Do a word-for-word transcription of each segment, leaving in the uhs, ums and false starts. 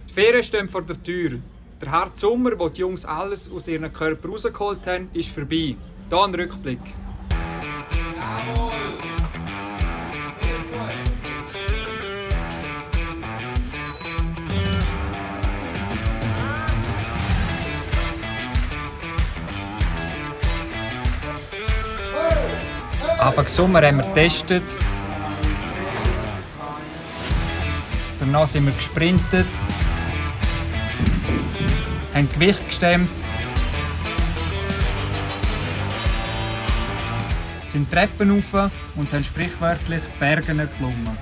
Die Ferien stehen vor der Tür. Der harte Sommer, wo die Jungs alles aus ihren Körpern rausgeholt haben, ist vorbei. Hier ein Rückblick. Jawohl! Anfang Sommer haben wir getestet. Danach sind wir gesprintet, haben Gewicht gestemmt, sind Treppen rauf und haben sprichwörtlich Berge erklommen.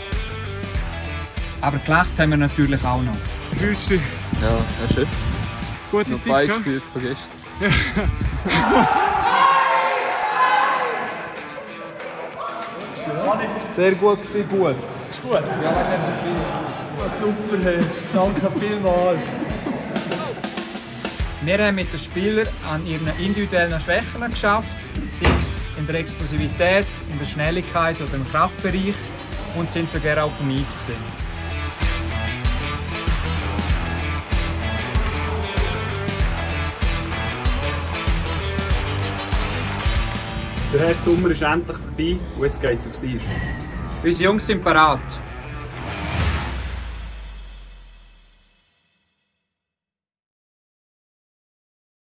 Aber gelacht haben wir natürlich auch noch. Wie fühlst du dich? Ja, das ist schön. Gute noch Zeit Zeit gefühlt von gestern. Sehr gut gewesen, gut. Ist gut? Ja, das ist echt super, hey. Danke vielmals. Wir haben mit den Spielern an ihren individuellen Schwächen geschafft, sei es in der Explosivität, in der Schnelligkeit oder im Kraftbereich, und sind sogar auf dem Eis gewesen. Der harte Sommer ist endlich vorbei und jetzt geht es aufs Eis. Unsere Jungs sind bereit.